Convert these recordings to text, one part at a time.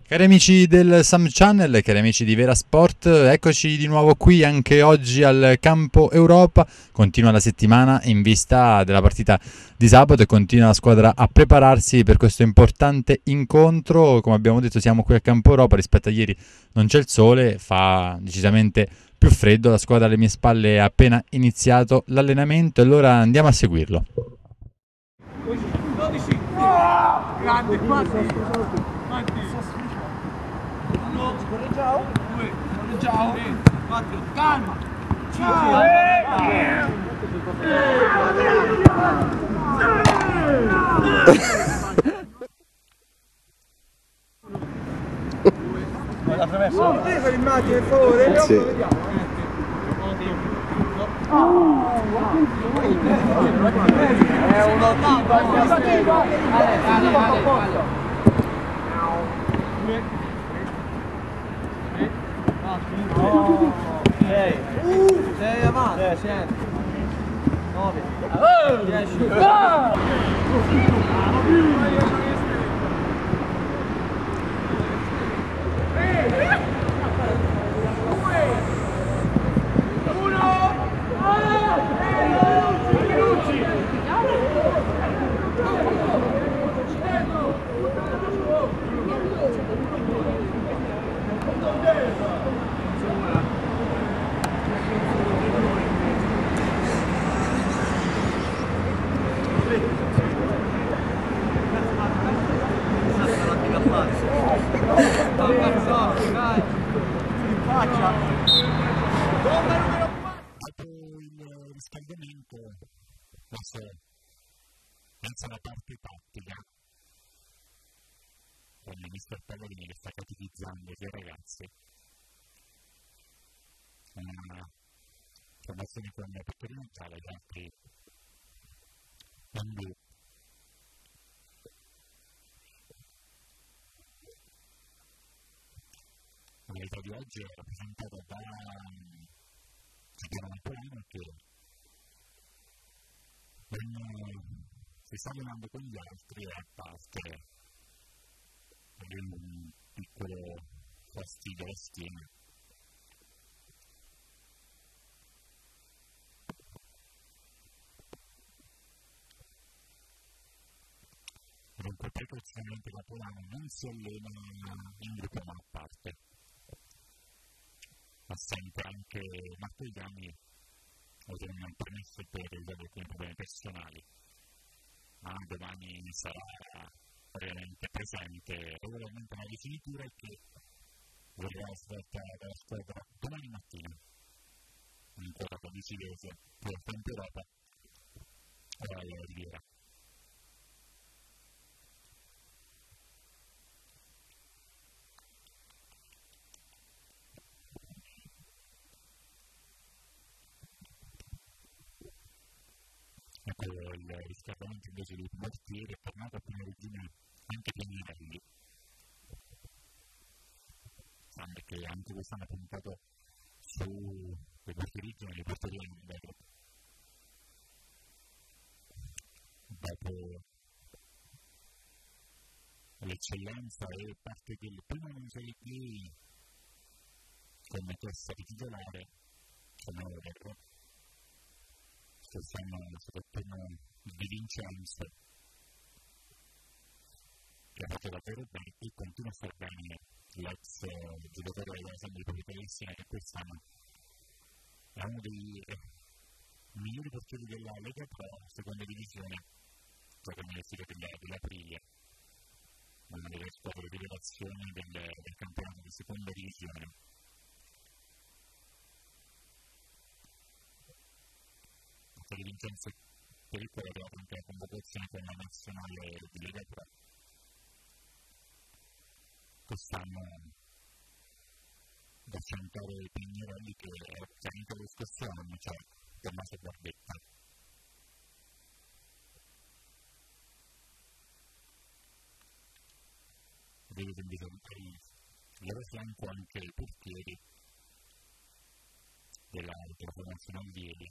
Cari amici del Sam Channel, cari amici di Vera Sport, eccoci di nuovo qui anche oggi al Campo Europa. Continua la settimana in vista della partita di sabato e continua la squadra a prepararsi per questo importante incontro. Come abbiamo detto siamo qui al Campo Europa, rispetto a ieri non c'è il sole, fa decisamente più freddo, la squadra alle mie spalle ha appena iniziato l'allenamento e allora andiamo a seguirlo. 12 grande quasi correggiamo 2 correggiamo 4 calma ciao la premessa per l'immagine per favore sì. È uno sei avanti 9 10 Dopo il riscaldamento adesso pensa alla parte tattica con il mister Pellegrini che sta catetizzando i suoi ragazzi, una formazione con Pettorino in giallo e gli altri in blu. La verità di oggi è rappresentata da Giuliano Napolino che si sta allenando con gli altri e a parte un piccolo fastidio alla schiena. Dunque precauzionalmente Napolino non si allena in gruppo ma a parte. Assente anche Martigliani, ottiene un permesso per risolvere alcuni problemi personali, ma domani sarà realmente presente regolarmente una rifinitura che verrà svolta dalla squadra domani mattina, ancora con decidese per il Campo Europa alla Riviera. Ecco il riscaldamento invece di Mortieri è tornato a prima regina anche Pignarelli. Sembra che anche quest'anno ha puntato su quei porterigini e le porterie dopo l'eccellenza e parte del primo Monzoli qui come testa di titolare come Over. Quest'anno è stato appena Di Vincenzo che ha fatto davvero bene e continua a far bene l'ex giocatore della Sandra di Politellissima che quest'anno è uno dei migliori portieri della Lega Pro seconda divisione proprio nelle file dell'Aprilia, una delle squadre di rivelazione del campionato di seconda divisione. Di Vincenzo Pericolo è arrivato anche la convocazione con la nazionale di Lega Pro quest'anno da fiancare Pignarelli che è chiaramente lo scorso anno, cioè Tommaso Guardetta. Vedete invece il loro fianco anche i portieri della formazione allievi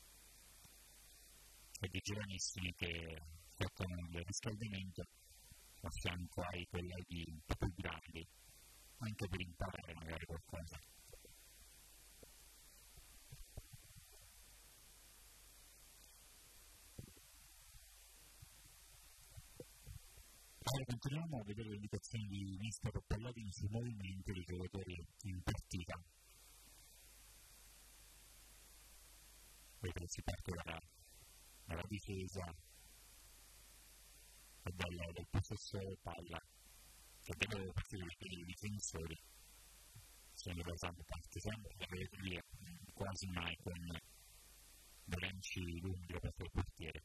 e dei giovanissimi che effettuano il riscaldamento a fianco ai colleghi un po' più grandi, anche per imparare magari qualcosa. Allora, continuiamo a vedere le indicazioni di mister Palladini sui movimenti dei giocatori in partita. Vedete, si parte dalla difesa e dal possesso palla, che deve partire dai difensori. Sono da Sambo parte sempre, la vedete lì quasi mai con Berenci lunghi per il portiere.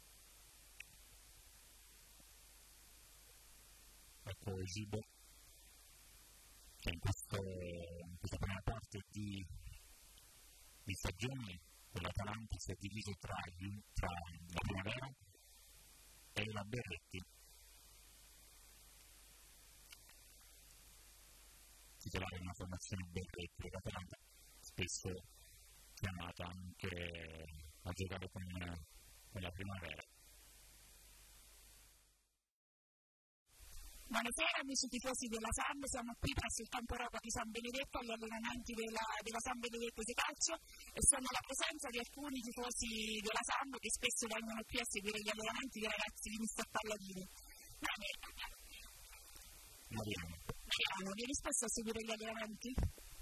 Ecco Gibo, che in questa prima parte di stagione con l'Atalanta si è diviso tra la Primavera e la Berretti, titolare di una formazione Berretti dell'Atalanta, spesso chiamata anche a giocare con la Primavera. Buonasera amici tifosi della Sambo, siamo qui presso il campo Europa di San Benedetto agli allenamenti della San Benedetto di calcio e siamo alla presenza di alcuni tifosi della Sambo che spesso vengono qui a seguire gli allenamenti dei ragazzi di mister Palladini. Mariano, vieni spesso a seguire gli allenamenti?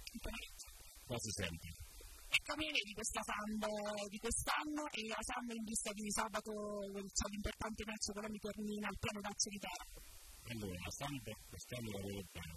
Quasi sempre. E come vedi questa Sambo di quest'anno e la Sambo in vista di sabato, c'è l'importante match con la Miternina al piano d'Azzo di Terra? Allora, la Sambo quest'anno la vedo bene.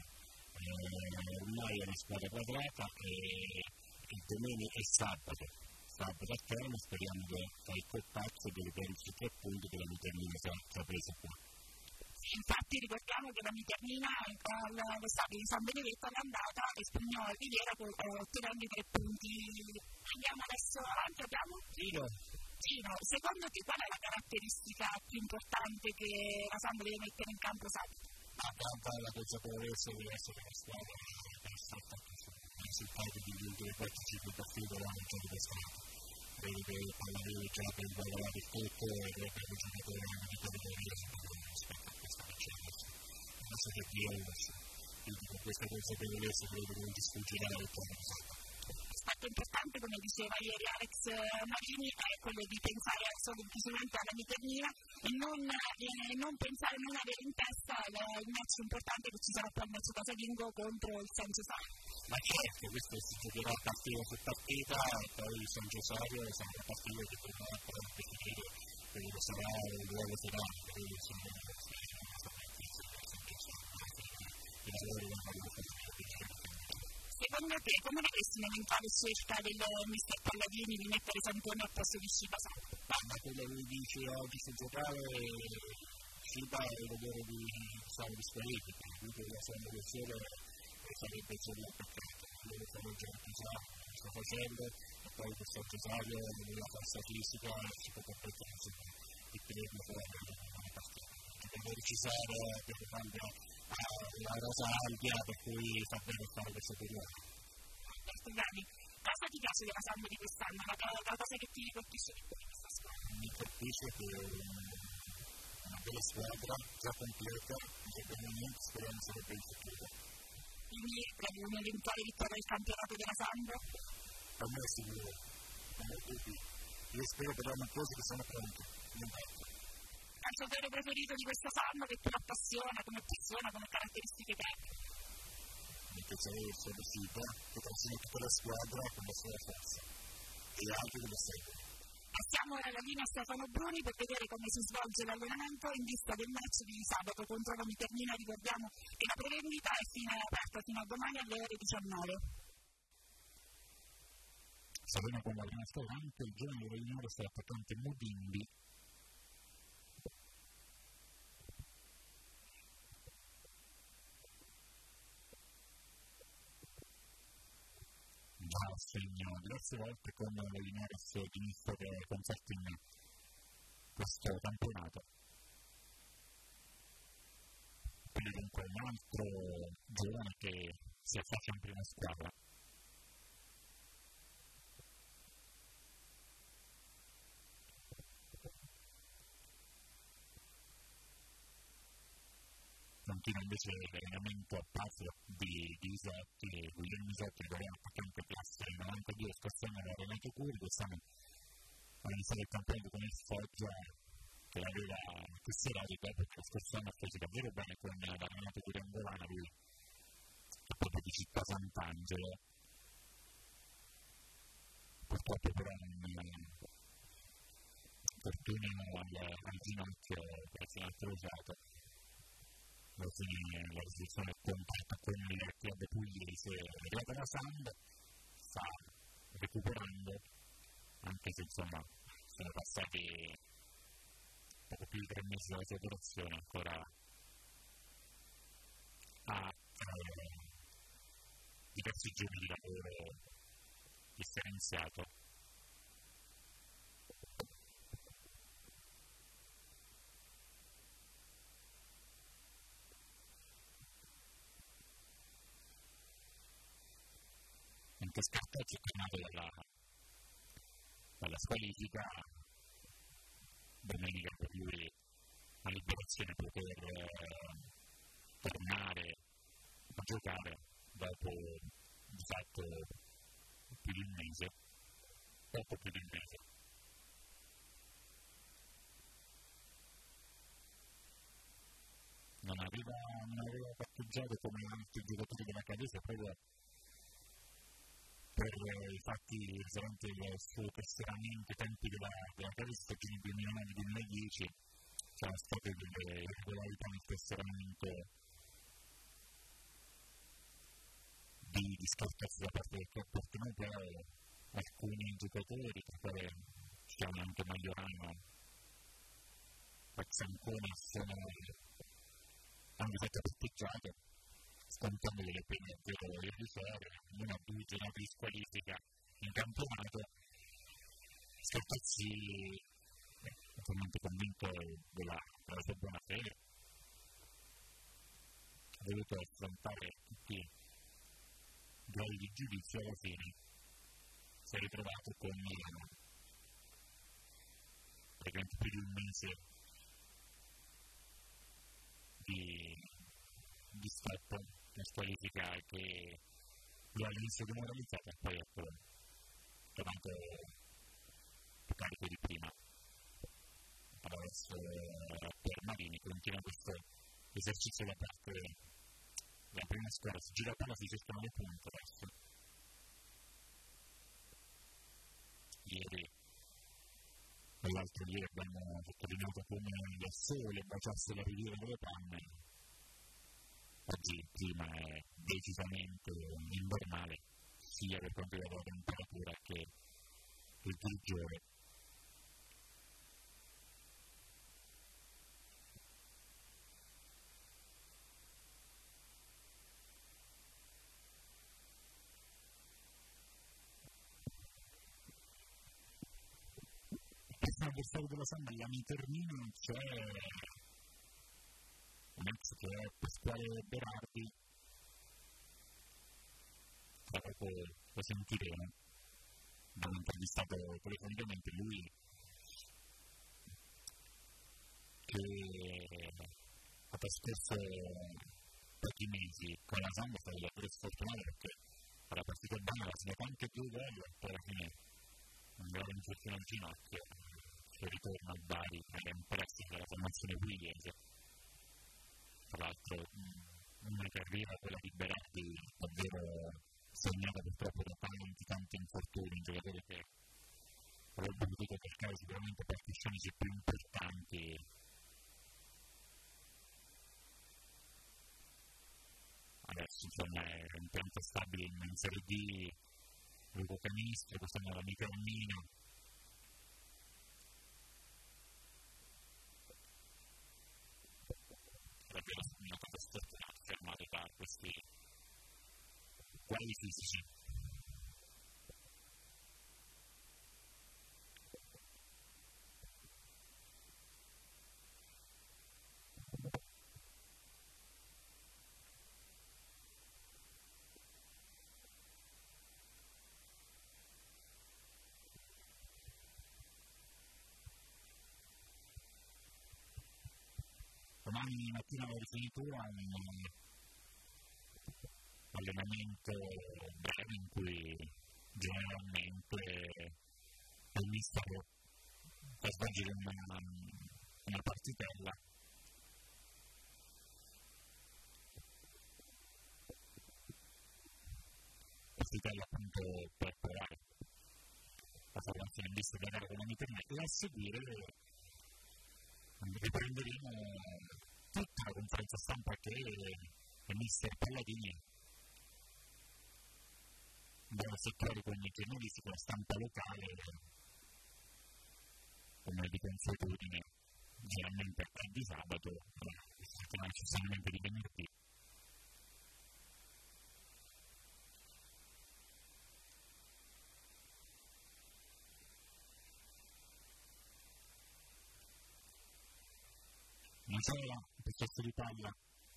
Ormai è una squadra quadrata e il domenica è sabato a terra, speriamo che fa il colpazzo e di riprendere 3 punti che la Miternina si è presa qua. Infatti ricordiamo che la Miternina all'estate di San Benedetto all'andata espugnò il Riviera ottenendo i 3 punti. Andiamo adesso avanti, abbiamo Gino, secondo te qual è la caratteristica più importante che la Sambo deve mettere in campo sabato? La consapevolezza di essere una squadra che è stata il risultato degli ultimi 4-5 partite l'anno già dimostrato. Credo che il Palladini già per guardare il tutto e avrebbe giocato di categoria rispetto a questa vicenda. Non so che dire, quindi con questa consapevolezza credo che non ci sfuggirà la vittoria di sabato. L'aspetto importante, come diceva ieri Alex Marini, è quello di pensare solo semplicemente alla Miternina e non pensare, non avere in testa il match importante che ci sarà poi il match casalingo contro il San Giuseppe. Ma certo, questo si giocherà partita su partita e poi il San Giuseppe sarà una partita che dovrà poi definire quello che sarà il nuovo finale, quindi sono questa partita del San Giuseppe, i lavori vanno a fare. Secondo te, come vedresti l'eventuale scelta del mister Palladini di mettere Santoni al posto di Shiba? Ma quello che dice oggi sul giocare, Shiba è il lavoro di Squalifica, quindi la sua evoluzione sarebbe solo attaccata. Quello che fanno già lo sta facendo, e poi questo Cesario nella forza fisica si può permettere di tenerlo fuori una partita. Per Cesario abbiamo cambia la rosa ampia per cui fa bene fare questo periodo. Cosa ti piace della Sambo di quest'anno? La cosa che ti colpisce di questa squadra? Mi colpisce che è una bella squadra, già completa, indubbiamente speriamo sarebbe in futuro. Quindi previ un'eventuale vittoria del campionato della Sambo? Per me è sicuro, non ho dubbi. Io spero per le cose che sono pronte, nient'altro. Il giocatore preferito di questa Sambo che più appassiona, come persona, come caratteristiche tecniche? Mi piace essere Sipa, che trascina tutta la squadra con la sua forza e altri che lo seguono. Passiamo ora alla linea Stefano Bruni per vedere come si svolge l'allenamento in vista del match di sabato contro la Miternina. Ricordiamo che la prevendita è aperta fino a domani alle ore 19. Salena con la prima squadrante, il giovane Regnore sta attaccante Mudimbi. Già segno diverse volte con le Linares inizio che concerti in questo campionato. Quindi dunque un altro giovane che si affaccia in prima squadra. continua invece l'allenamento a patria di Isotti, Guglielmo Isotti, che aveva attaccante classe 92, scorso anno aveva Renato Curi, quest'anno ha iniziato il campionato con il Foggia, che aveva tesserato dopo che lo scorso anno ha preso davvero bene con la Renato Curi Angolana, lui è proprio di Città Sant'Angelo. Purtroppo però un infortunio al ginocchio grazie al crociato. Alla fine la risoluzione del contratto con il club pugliese è arrivata da Sand, sta recuperando, anche se insomma sono passati poco più di 3 mesi dalla sua operazione, ancora ha diversi giorni di lavoro differenziato. Anche Scarpacci è tornato dalla squalifica, domenica per lui a liberazione poter tornare a giocare dopo di fatto più di un mese, poco più di un mese. Non aveva patteggiato come altri giocatori della Cadese proprio per i fatti risalenti al suo tesseramento, i tempi della Cadese, stagione 2009-2010, c'erano state delle irregolarità nel tesseramento di scartezza da parte del club partenopeo. Alcuni giocatori, tra cui ci chiamano anche Magliorano, ex Ancona, hanno di fatto patteggiato, scontando delle pene irrisorie, una o 2 giornate di squalifica in campionato. Scartezzi è totalmente convinto della sua buona fede, ha dovuto affrontare tutti i gradi di giudizio, alla fine si è ritrovato con praticamente più di un mese di stop in squalifica che lo ha all'inizio demoralizzato e poi ecco tornato più carico di prima. Adesso per Marini continua questo esercizio da parte della prima squadra, si gira la palla, si cercano le punte adesso. Ieri e l'altro ieri abbiamo sottolineato come il sole baciasse la riviera delle panne. Oggi il clima è decisamente invernale, sia per quanto riguarda la temperatura che il grigiore. Il avversario della Sanda, la Mitermino, c'è un ex che è Pasquale Berardi, tra poco lo sentiremo, abbiamo intervistato telefonicamente lui che ha trascorso pochi mesi con la Sanda, è stato davvero sfortunato perché alla partita bene ha segnato anche 2 gol e poi alla fine un grave infortunio al ginocchio, che ritorna al Bari è un prestito della formazione pugliese. Tra l'altro una carriera, quella di Berardi, davvero segnata purtroppo da tanti infortuni, un giocatore che avrebbe potuto cercare sicuramente parti scenici più importanti. Adesso insomma è un pianto stabile in Serie D, Luco Canistro, quest'anno la Mitermino. Davvero una cosa sfortunata fermare da questi guai fisici. domani mattina la rifinitura un allenamento breve in cui generalmente il mister per svolgere una partitella appunto per provare la formazione in vista della gara con la Miternia e a seguire riprenderemo tutta la conferenza stampa che il mister Palladini deve effettuare con i giornalisti, con la stampa locale, come di consuetudine, generalmente di sabato, non necessariamente di venerdì. Non c'era il possesso di palla,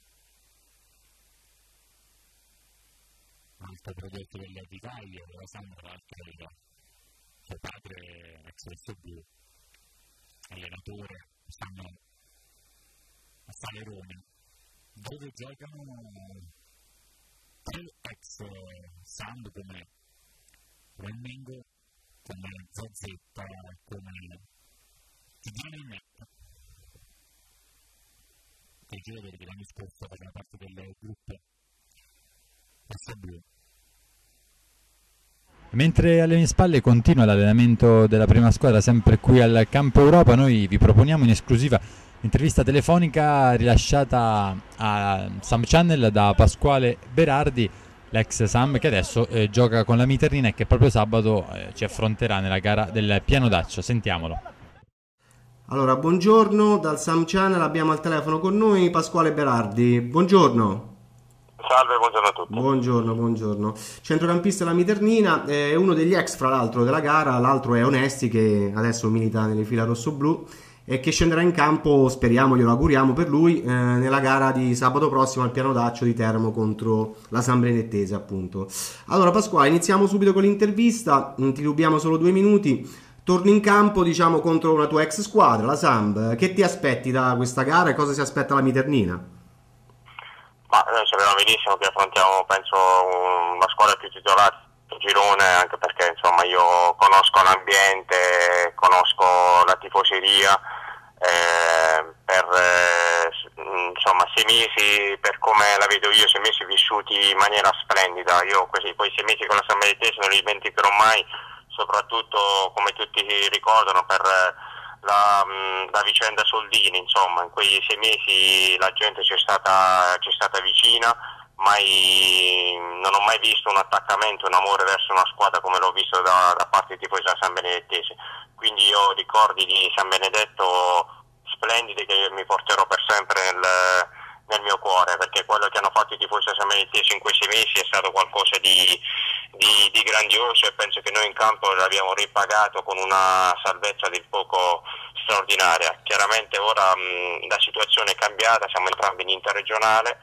altro prodotto di Caglio, della Sandra, l'altro era suo padre, ex Rosso Blu, allenatore, stanno a Salerone, dove giocano tre ex Sand come Remmingo, come Zazzetta, come Tiziano e Netto. Che giocatori che l'anno scorso facevano parte del gruppo Rosso Blu. Mentre alle mie spalle continua l'allenamento della prima squadra sempre qui al Campo Europa, noi vi proponiamo in esclusiva l'intervista telefonica rilasciata a Sam Channel da Pasquale Berardi, l'ex Sam che adesso gioca con la Miternia e che proprio sabato ci affronterà nella gara del Piano Daccio. Sentiamolo. Allora, buongiorno, dal Sam Channel abbiamo al telefono con noi Pasquale Berardi. Buongiorno. Salve, buongiorno a tutti. Buongiorno. Centrocampista della Miternina, è uno degli ex fra l'altro della gara, l'altro è Onesti che adesso milita nelle fila rossoblu e che scenderà in campo, speriamo, glielo auguriamo per lui, nella gara di sabato prossimo al Piano Daccio di Teramo contro la San Benedettese, appunto. Allora Pasquale, iniziamo subito con l'intervista, ti rubiamo solo 2 minuti. Torni in campo, diciamo, contro una tua ex squadra, la Samb. Che ti aspetti da questa gara e cosa si aspetta la Miternina? Ma noi sappiamo benissimo che affrontiamo, penso, una squadra più titolata in girone, anche perché insomma io conosco l'ambiente, conosco la tifoseria, insomma 6 mesi, per come la vedo io, 6 mesi vissuti in maniera splendida. Io quei 6 mesi con la San Benedettese non li dimenticherò mai, soprattutto come tutti ricordano per la vicenda Soldini. Insomma in quei 6 mesi la gente ci è stata vicina, non ho mai visto un attaccamento, un amore verso una squadra come l'ho visto da parte dei tifosi della San Benedettese, quindi io ricordi di San Benedetto splendidi che mi porterò per sempre nel mio cuore, perché quello che hanno fatto i tifosi della San Benedettese in quei 6 mesi è stato qualcosa di grandioso, e penso che noi in campo l'abbiamo ripagato con una salvezza del poco straordinaria. Chiaramente ora la situazione è cambiata, siamo entrambi in interregionale,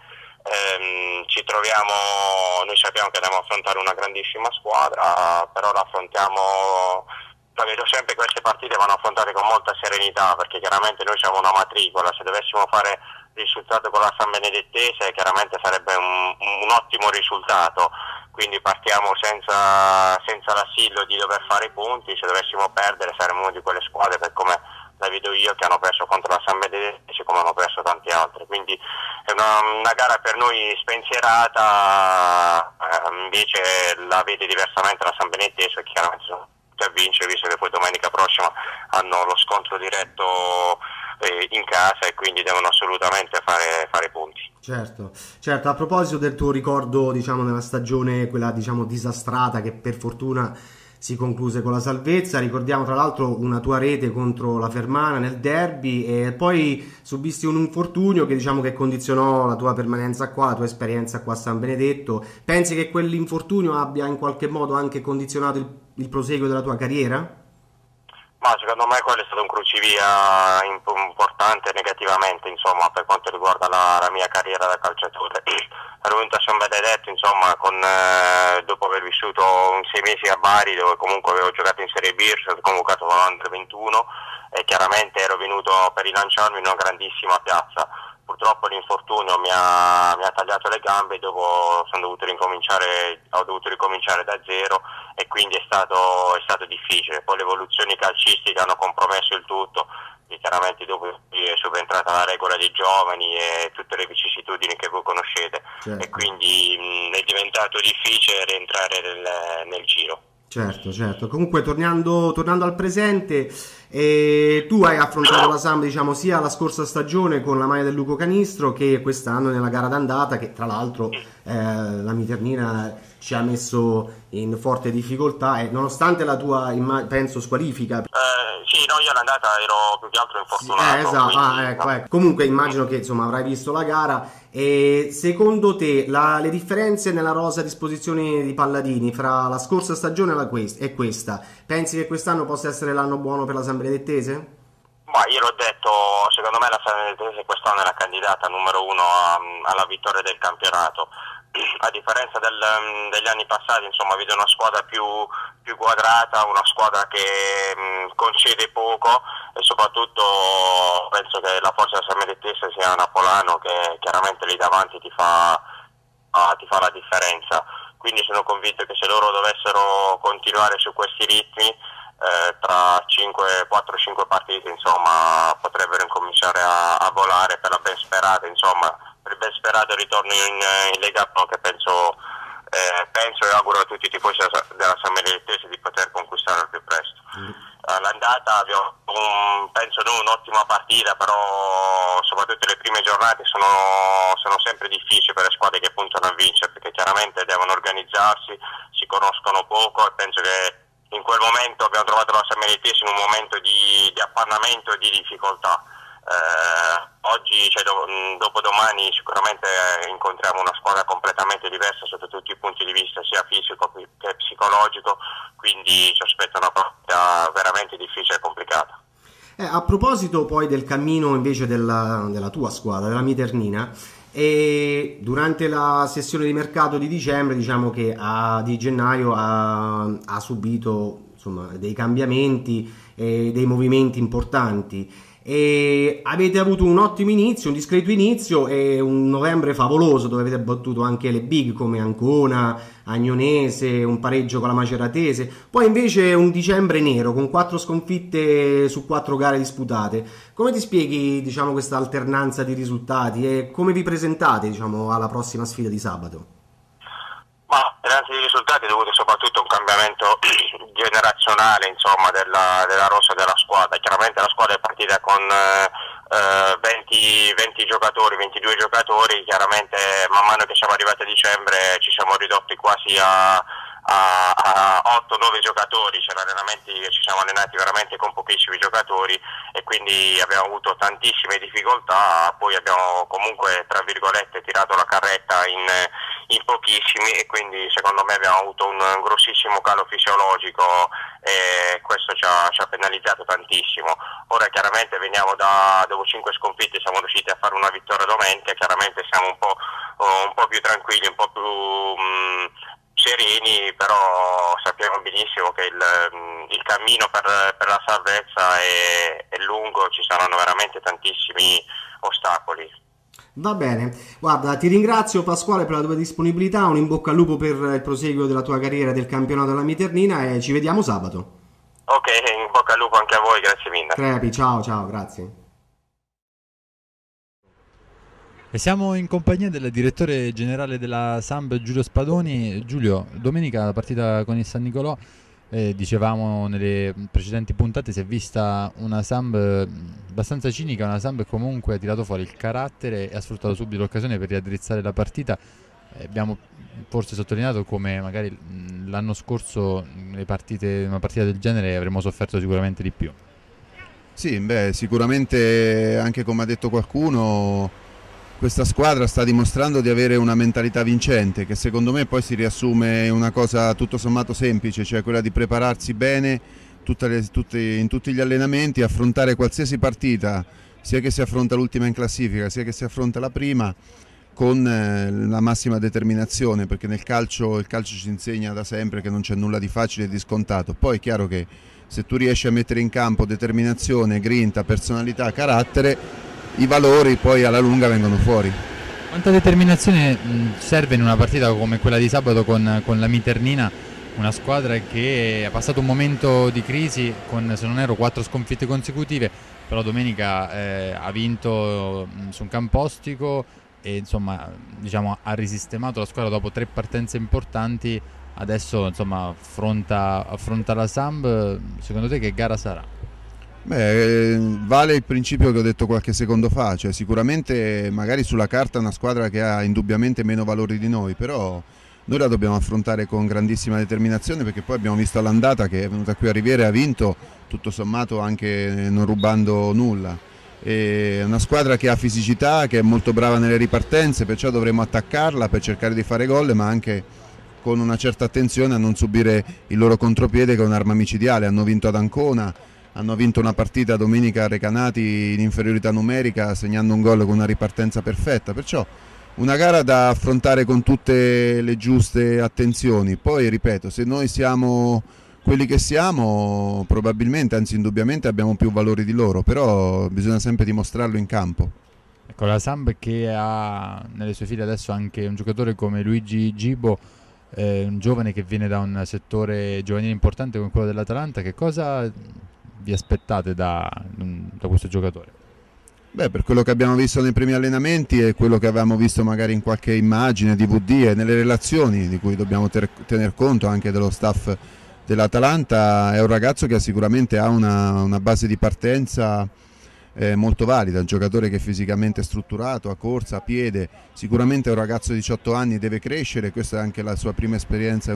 ci troviamo, noi sappiamo che dobbiamo affrontare una grandissima squadra, però la vedo sempre che queste partite vanno affrontate con molta serenità, perché chiaramente noi siamo una matricola, se dovessimo fare risultato con la San Benedettese chiaramente sarebbe un ottimo risultato, quindi partiamo senza l'assillo di dover fare i punti. Se dovessimo perdere saremmo una di quelle squadre, per come la vedo io, che hanno perso contro la San Benedettese come hanno perso tanti altri, quindi è una gara per noi spensierata, invece la vede diversamente la San Benedettese, che chiaramente sono a vincere, visto che poi domenica prossima hanno lo scontro diretto in casa e quindi devono assolutamente fare punti. Certo, a proposito del tuo ricordo, diciamo, nella stagione quella, diciamo, disastrata, che per fortuna si concluse con la salvezza, ricordiamo tra l'altro una tua rete contro la Fermana nel derby, e poi subisti un infortunio che, diciamo, che condizionò la tua permanenza qua, la tua esperienza qua a San Benedetto. Pensi che quell'infortunio abbia in qualche modo anche condizionato il proseguo della tua carriera? Ma secondo me quello è stato un crocevia importante negativamente, insomma, per quanto riguarda la mia carriera da calciatore. Ero venuto a San Benedetto, insomma, dopo aver vissuto 6 mesi a Bari, dove comunque avevo giocato in Serie B, sono stato convocato con l'Under 21 e chiaramente ero venuto per rilanciarmi in una grandissima piazza. purtroppo l'infortunio mi ha tagliato le gambe, dopo ho dovuto ricominciare da zero, e quindi è stato difficile. Poi le evoluzioni calcistiche hanno compromesso il tutto, e chiaramente dopo è subentrata la regola dei giovani e tutte le vicissitudini che voi conoscete, certo. E quindi è diventato difficile rientrare nel giro. Certo. Comunque tornando al presente, tu hai affrontato la Samp, diciamo, sia la scorsa stagione con la maglia del Luco Canistro che quest'anno nella gara d'andata, che tra l'altro la Miternina ci ha messo in forte difficoltà, nonostante la tua penso squalifica. Sì, no, io all'andata ero più che altro infortunato. Esatto, ecco. Comunque immagino che insomma avrai visto la gara. E secondo te le differenze nella rosa a disposizione di Palladini fra la scorsa stagione e questa, pensi che quest'anno possa essere l'anno buono per la San Benedettese? Ma io l'ho detto, secondo me la San Benedettese quest'anno è la candidata numero uno alla vittoria del campionato. A differenza degli anni passati, insomma, vedo una squadra più quadrata, una squadra che concede poco, e soprattutto penso che la forza della San Benedettese sia Napolano, che chiaramente lì davanti ti fa la differenza. Quindi sono convinto che se loro dovessero continuare su questi ritmi, tra 4-5 partite, insomma, potrebbero incominciare a volare per la ben sperata, insomma, per il ben sperato ritorno in Lega Pro, che penso e auguro a tutti i tifosi della San Benedettese di poter conquistare al più presto. All'andata abbiamo penso non un'ottima partita, però soprattutto le prime giornate sono sempre difficili per le squadre che puntano a vincere, perché chiaramente devono organizzarsi, si conoscono poco, e penso che in quel momento abbiamo trovato la San Benedettese in un momento di appannamento e di difficoltà. Oggi, cioè dopodomani, sicuramente incontriamo una squadra completamente diversa sotto tutti i punti di vista, sia fisico che psicologico, quindi ci aspetta una partita veramente difficile e complicata. A proposito poi del cammino invece della tua squadra, della Miternina, e durante la sessione di mercato di dicembre, diciamo che di gennaio ha subito insomma dei cambiamenti e dei movimenti importanti, e avete avuto un ottimo inizio, un discreto inizio, e un novembre favoloso dove avete battuto anche le big come Ancona, Agnonese, un pareggio con la Maceratese. Poi invece un dicembre nero con 4 sconfitte su 4 gare disputate. Come ti spieghi, diciamo, questa alternanza di risultati e come vi presentate, diciamo, alla prossima sfida di sabato? Ma l'alternanza di risultati è dovuto soprattutto a un cambiamento generazionale, insomma, della rosa della squadra. Chiaramente la squadra è partita con 20 giocatori, 22 giocatori. Chiaramente man mano che siamo arrivati a dicembre ci siamo ridotti quasi a 8-9 giocatori. C'erano allenamenti che ci siamo allenati veramente con pochissimi giocatori, e quindi abbiamo avuto tantissime difficoltà. Poi abbiamo comunque, tra virgolette, tirato la carretta in pochissimi, e quindi secondo me abbiamo avuto un grossissimo calo fisiologico, e questo ci ha penalizzato tantissimo. Ora chiaramente veniamo dopo 5 sconfitte, siamo riusciti a fare una vittoria domenica, chiaramente siamo un po' più tranquilli, un po' più sereni, però sappiamo benissimo che il cammino per la salvezza è lungo, ci saranno veramente tantissimi ostacoli. Va bene, guarda, ti ringrazio Pasquale per la tua disponibilità, un in bocca al lupo per il proseguo della tua carriera del campionato della Miternina, e ci vediamo sabato. Ok, in bocca al lupo anche a voi, grazie mille. Crepi, ciao, grazie. E siamo in compagnia del direttore generale della Samp, Giulio Spadoni. Giulio, domenica la partita con il San Nicolò, dicevamo nelle precedenti puntate, si è vista una Samp abbastanza cinica, una Samp che comunque ha tirato fuori il carattere e ha sfruttato subito l'occasione per riaddrizzare la partita. Abbiamo forse sottolineato come magari l'anno scorso una partita del genere avremmo sofferto sicuramente di più. Sì, sicuramente, anche come ha detto qualcuno, questa squadra sta dimostrando di avere una mentalità vincente, che secondo me poi si riassume in una cosa tutto sommato semplice, cioè quella di prepararsi bene in tutti gli allenamenti, affrontare qualsiasi partita, sia che si affronta l'ultima in classifica, sia che si affronta la prima, con la massima determinazione, perché nel calcio il calcio ci insegna da sempre che non c'è nulla di facile e di scontato. Poi è chiaro che se tu riesci a mettere in campo determinazione, grinta, personalità, carattere, i valori poi alla lunga vengono fuori. Quanta determinazione serve in una partita come quella di sabato con la Miternina, una squadra che ha passato un momento di crisi con, se non erro, 4 sconfitte consecutive, però domenica ha vinto su un campo ostico e insomma, diciamo, ha risistemato la squadra dopo 3 partenze importanti. Adesso insomma affronta la Samp. Secondo te che gara sarà? Beh, vale il principio che ho detto qualche secondo fa, cioè sicuramente magari sulla carta è una squadra che ha indubbiamente meno valori di noi, però noi la dobbiamo affrontare con grandissima determinazione, perché poi abbiamo visto all'andata che è venuta qui a Riviera e ha vinto tutto sommato anche non rubando nulla. È una squadra che ha fisicità, che è molto brava nelle ripartenze, perciò dovremo attaccarla per cercare di fare gol, ma anche con una certa attenzione a non subire il loro contropiede, che è un'arma micidiale. Hanno vinto ad Ancona, hanno vinto una partita domenica a Recanati in inferiorità numerica segnando un gol con una ripartenza perfetta, perciò una gara da affrontare con tutte le giuste attenzioni. Poi ripeto, se noi siamo quelli che siamo, probabilmente, anzi indubbiamente abbiamo più valori di loro, però bisogna sempre dimostrarlo in campo. Ecco, la Samp che ha nelle sue file adesso anche un giocatore come Luigi Gibo, un giovane che viene da un settore giovanile importante come quello dell'Atalanta. Che cosa vi aspettate da questo giocatore? Beh, per quello che abbiamo visto nei primi allenamenti e quello che avevamo visto magari in qualche immagine, DVD e nelle relazioni di cui dobbiamo tener conto anche dello staff dell'Atalanta, è un ragazzo che sicuramente ha una base di partenza molto valida, un giocatore che è fisicamente strutturato, a corsa, a piede, sicuramente è un ragazzo di 18 anni, deve crescere, questa è anche la sua prima esperienza in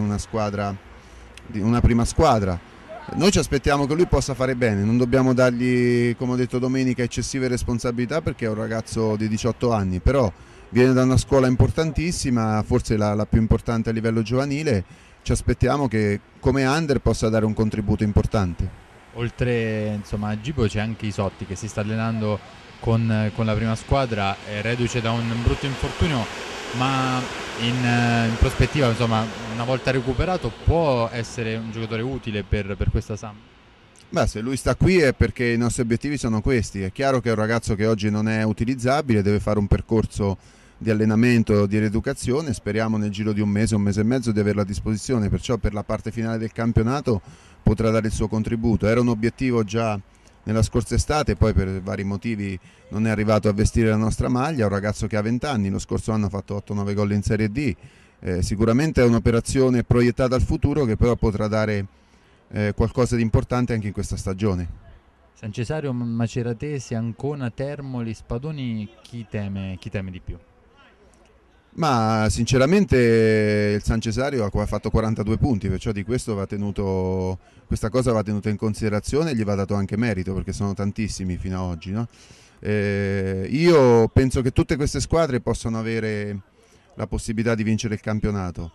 una prima squadra. Noi ci aspettiamo che lui possa fare bene, non dobbiamo dargli, come ho detto domenica, eccessive responsabilità, perché è un ragazzo di 18 anni, però viene da una scuola importantissima, forse la più importante a livello giovanile. Ci aspettiamo che come under possa dare un contributo importante. Oltre insomma a Gibo c'è anche Isotti che si sta allenando con la prima squadra, reduce da un brutto infortunio, ma in prospettiva, insomma, una volta recuperato può essere un giocatore utile per questa Samp. Beh, se lui sta qui è perché i nostri obiettivi sono questi. È chiaro che è un ragazzo che oggi non è utilizzabile, deve fare un percorso di allenamento, di rieducazione, speriamo nel giro di un mese e mezzo di averlo a disposizione, perciò per la parte finale del campionato potrà dare il suo contributo. Era un obiettivo già nella scorsa estate, poi per vari motivi non è arrivato a vestire la nostra maglia. Un ragazzo che ha 20 anni, lo scorso anno ha fatto 8-9 gol in Serie D, sicuramente è un'operazione proiettata al futuro che però potrà dare qualcosa di importante anche in questa stagione. San Cesario, Maceratesi, Ancona, Termoli, Spadoni, chi teme di più? Ma sinceramente il San Cesario ha fatto 42 punti, perciò di questo questa cosa va tenuta in considerazione e gli va dato anche merito, perché sono tantissimi fino ad oggi, no? Io penso che tutte queste squadre possano avere la possibilità di vincere il campionato.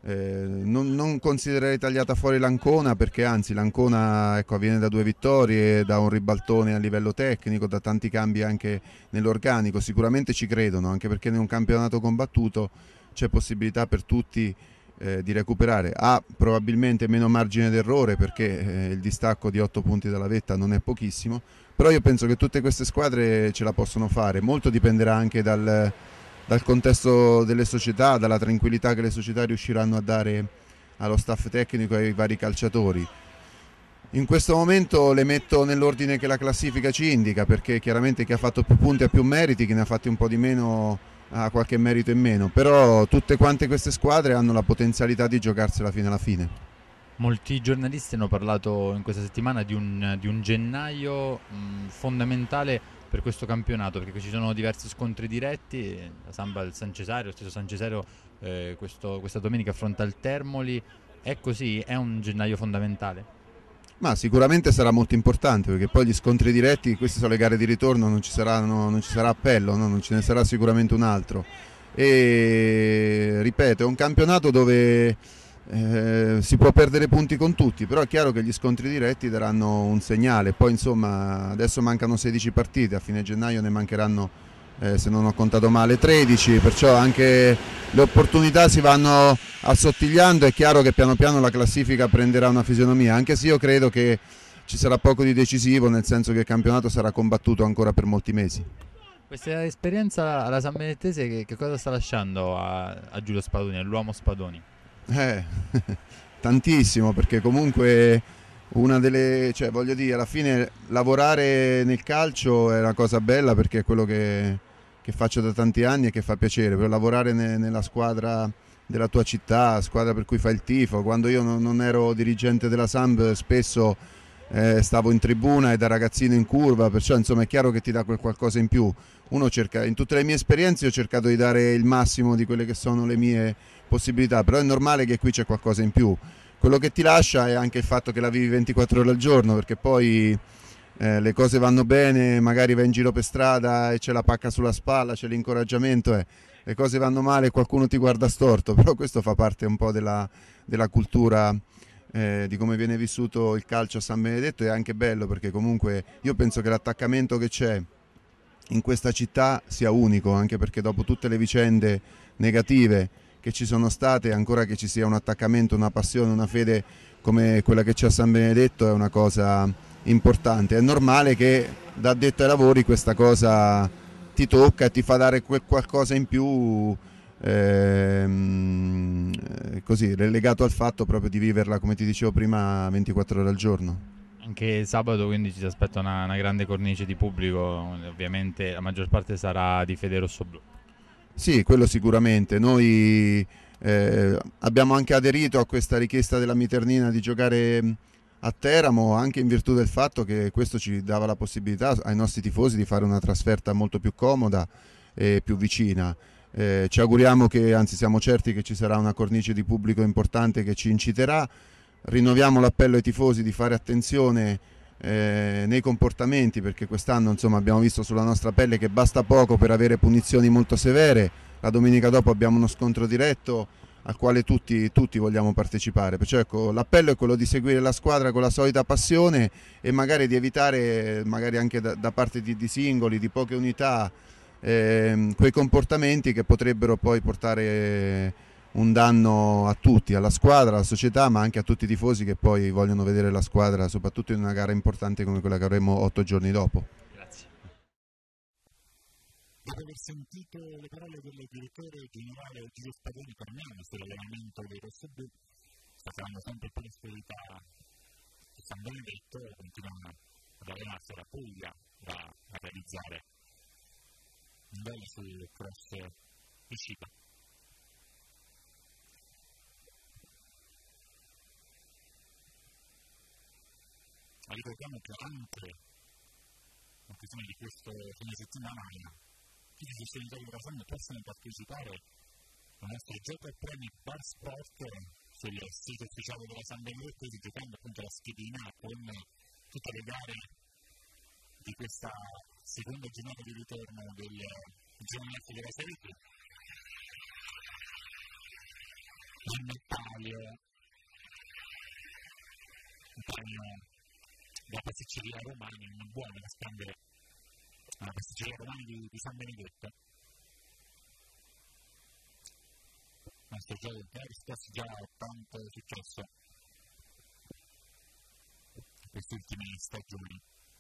Non considererei tagliata fuori l'Ancona, perché anzi l'Ancona, ecco, viene da 2 vittorie, da un ribaltone a livello tecnico, da tanti cambi anche nell'organico. Sicuramente ci credono, anche perché in un campionato combattuto c'è possibilità per tutti di recuperare. Ha probabilmente meno margine d'errore, perché il distacco di 8 punti dalla vetta non è pochissimo, però io penso che tutte queste squadre ce la possono fare. Molto dipenderà anche dal contesto delle società, dalla tranquillità che le società riusciranno a dare allo staff tecnico e ai vari calciatori. In questo momento le metto nell'ordine che la classifica ci indica, perché chiaramente chi ha fatto più punti ha più meriti, chi ne ha fatti un po' di meno ha qualche merito in meno, però tutte quante queste squadre hanno la potenzialità di giocarsela fino alla fine. Molti giornalisti hanno parlato in questa settimana di un gennaio fondamentale per questo campionato, perché ci sono diversi scontri diretti. La Samp al San Cesario, lo stesso San Cesario questa domenica affronta il Termoli. È così? È un gennaio fondamentale? Ma sicuramente sarà molto importante, perché poi gli scontri diretti, queste sono le gare di ritorno, non ci sarà appello, no? Non ce ne sarà sicuramente un altro. E ripeto, è un campionato dove si può perdere punti con tutti, però è chiaro che gli scontri diretti daranno un segnale. Poi insomma adesso mancano 16 partite, a fine gennaio ne mancheranno, se non ho contato male, 13, perciò anche le opportunità si vanno assottigliando. È chiaro che piano piano la classifica prenderà una fisionomia, anche se io credo che ci sarà poco di decisivo, nel senso che il campionato sarà combattuto ancora per molti mesi. Questa esperienza alla San Benettese che cosa sta lasciando a Giulio Spadoni, all'uomo Spadoni? Tantissimo, perché comunque una delle, cioè voglio dire, alla fine lavorare nel calcio è una cosa bella perché è quello che faccio da tanti anni e che fa piacere, però lavorare nella squadra della tua città, squadra per cui fai il tifo, quando io non ero dirigente della Samp spesso stavo in tribuna e da ragazzino in curva, perciò insomma è chiaro che ti dà quel qualcosa in più. Uno cerca, in tutte le mie esperienze ho cercato di dare il massimo di quelle che sono le mie possibilità, però è normale che qui c'è qualcosa in più. Quello che ti lascia è anche il fatto che la vivi 24 ore al giorno, perché poi le cose vanno bene, magari vai in giro per strada e c'è la pacca sulla spalla, c'è l'incoraggiamento, le cose vanno male e qualcuno ti guarda storto, però questo fa parte un po' della cultura di come viene vissuto il calcio a San Benedetto. È anche bello perché comunque io penso che l'attaccamento che c'è in questa città sia unico, anche perché dopo tutte le vicende negative che ci sono state, ancora che ci sia un attaccamento, una passione, una fede come quella che c'è a San Benedetto è una cosa importante. È normale che da addetto ai lavori questa cosa ti tocca e ti fa dare quel qualcosa in più, così, legato al fatto proprio di viverla, come ti dicevo prima, 24 ore al giorno. Anche sabato quindi ci si aspetta una grande cornice di pubblico, ovviamente la maggior parte sarà di fede rossoblù. Sì, quello sicuramente. Noi abbiamo anche aderito a questa richiesta della Miternina di giocare a Teramo, anche in virtù del fatto che questo ci dava la possibilità ai nostri tifosi di fare una trasferta molto più comoda e più vicina. Ci auguriamo che, anzi siamo certi che ci sarà una cornice di pubblico importante che ci inciterà. Rinnoviamo l'appello ai tifosi di fare attenzione nei comportamenti, perché quest'anno insomma abbiamo visto sulla nostra pelle che basta poco per avere punizioni molto severe. La domenica dopo abbiamo uno scontro diretto al quale tutti vogliamo partecipare, perciò ecco, l'appello è quello di seguire la squadra con la solita passione e magari di evitare, magari anche da parte di singoli, di poche unità, quei comportamenti che potrebbero poi portare un danno a tutti, alla squadra, alla società, ma anche a tutti i tifosi che poi vogliono vedere la squadra, soprattutto in una gara importante come quella che avremo 8 giorni dopo. Grazie. Dopo aver sentito le parole del direttore generale Giulio Spadoni Carmiano sull'allenamento dei rossoblù, sta creando sempre più l'ostilità di San Benedetto, continua ad allenarsi alla Puglia, va a realizzare un gol sul cross di Scipa. Ricordiamo che anche in occasione di questo fine settimana tutti i sostenitori della Samp possono partecipare al nostro gioco a premi Bar Sport sul sito ufficiale della San Benedetto, giocando appunto la schedina con tutte le gare di questa seconda giornata di ritorno del GNF della Serie B. In palio la pasticceria Romani, un buono da spendere la pasticceria Romani di San Benedetto. Il nostro gioco di risposto già ha tanto successo in queste ultime stagioni.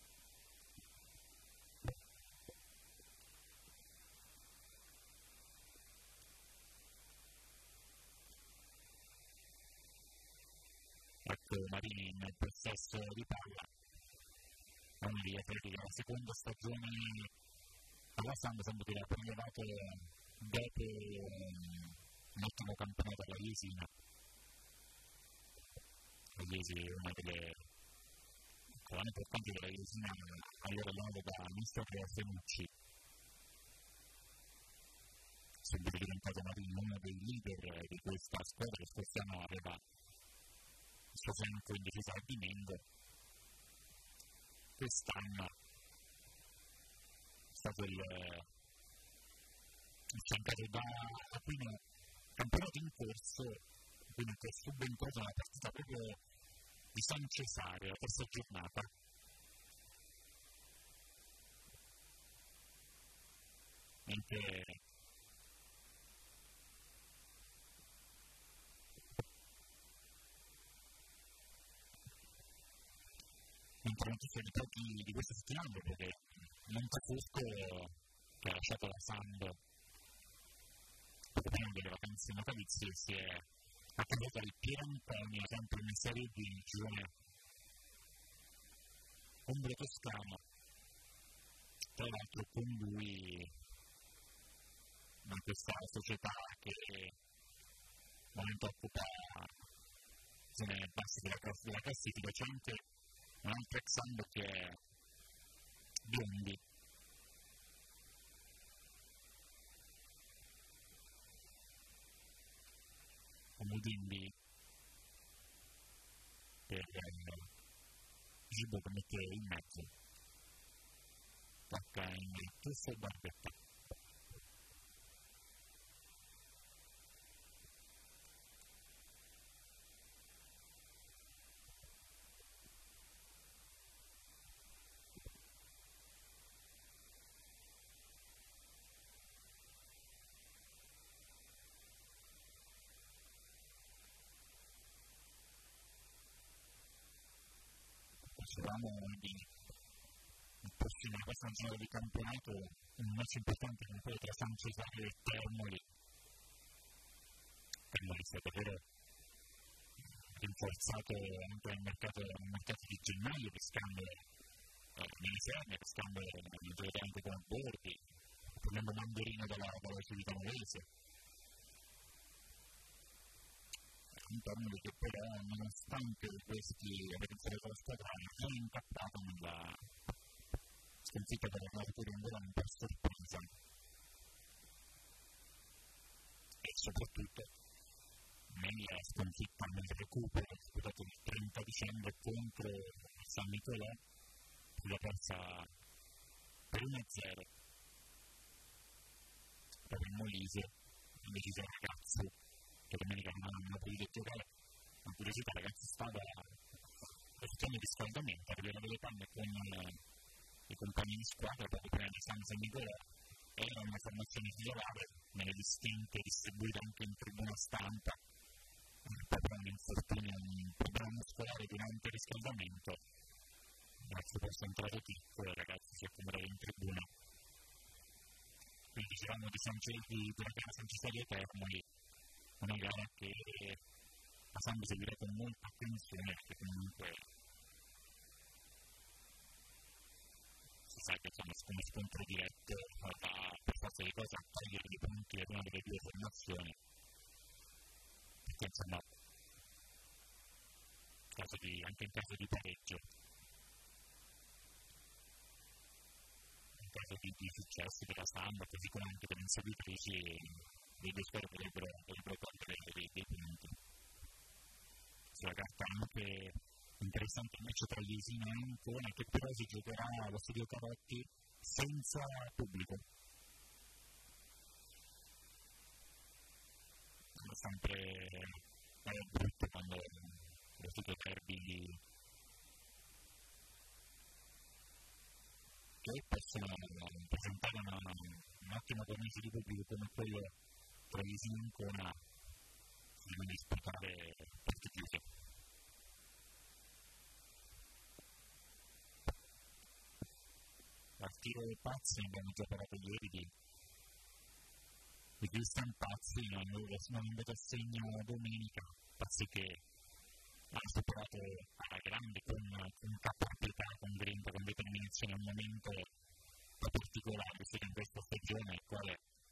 Ecco Marini in possesso di palla. Uno degli atleti della seconda stagione alla Samp, sempre che l'ha prelevato dopo un ottimo campionato alla Jesina. La Jesi è una delle colonne importanti della Jesina, allora allenato da Mr. Fenucci. Subito diventato Marini uno dei leader di questa squadra che scorso anno aveva il suo fianco in difesa di Mengo. Quest'anno è stato il fiancato da Aquino, campionato in corso, quindi è subentrata una partita proprio di San Cesare, la terza giornata. Mentre notizia di questa settimana, perché Montefusco che ha lasciato la Samp poco prima delle vacanze natalizie, si è accaduto al Pierantonio, sempre in Serie D, in girone Umbro Toscano. Tra l'altro con lui in questa società che al momento occupa zone basse della classifica, c'è anche un altro ex Samp che è Biondi. Mudindi per Gibo che mette in mezzo, tocca in tuffo e barbetta. Parlavamo di prossima stagione di campionato, un match importante come quello tra San Cesare e Termoli. Termoli è stato davvero rinforzato anche nel mercato di gennaio, pescando nelle serie, pescando nel gioco anche con Borghi, prendendo Mandarino dalla città novese. Un Termoli che però, nonostante questi avventori della squadra, non è incappato nella sconfitta per la Natura in Verona per sorpresa, e soprattutto nella sconfitta nel recupero disputato il 30 dicembre contro San Nicolò, sulla persa per 1-0 per il Molise, un deciso ragazzo che domenica non hanno potuto giocare. La curiosità, ragazzi, stava questione di scaldamento, arrivare delle panne con i compagni di squadra proprio prima di San Nicolò. Era una formazione titolare nelle distinte distribuite anche in tribuna stampa, proprio un infortunio, un problema muscolare durante il riscaldamento. Grazie per essere entrato piccolo, i ragazzi si accomodano in tribuna. Quindi dicevamo di della gara San Cesare e Termoli, una gara che la Samp seguirà con molta attenzione, perché comunque si sa che come scontro diretto va per forza di cose a togliere dei punti ad una delle due formazioni, perché insomma anche in caso di pareggio, in caso di successo della Samp, così come anche per inseguitrici, le due squadre potrebbero togliere dei punti. Sulla carta anche interessante il match tra Jesina e Ancona, che però si giocherà allo Stadio Carotti senza pubblico. È sempre brutto quando lo Stadio Derby che possono presentare un ottimo torneo di pubblico come quello tra Jesina e Ancona, si deve disputare porte chiuse. Al tiro dei Pazzi abbiamo già parlato ieri di Cristian Pazzi, non è andato a segno domenica. Pazzi che ha superato alla grande con capacità, con grinta, con determinazione, un momento particolare in questa stagione, il quale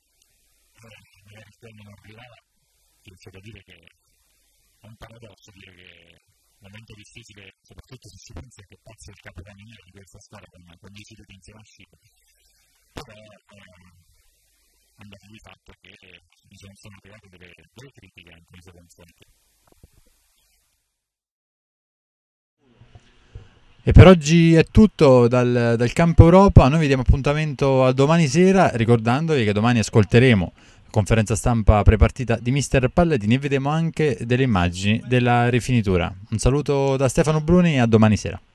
magari non arrivava. C'è da dire che è un paradosso dire che un momento difficile, soprattutto se si pensa che Pazzi è il capocannoniere di questa squadra con 10 giochi insieme a Scipo, però è andato di fatto che sono arrivate delle critiche anche nei suoi confronti. E per oggi è tutto dal Campo Europa. Noi vi diamo appuntamento a domani sera, ricordandovi che domani ascolteremo conferenza stampa prepartita di Mister Palladini e vedremo anche delle immagini della rifinitura. Un saluto da Stefano Bruni e a domani sera.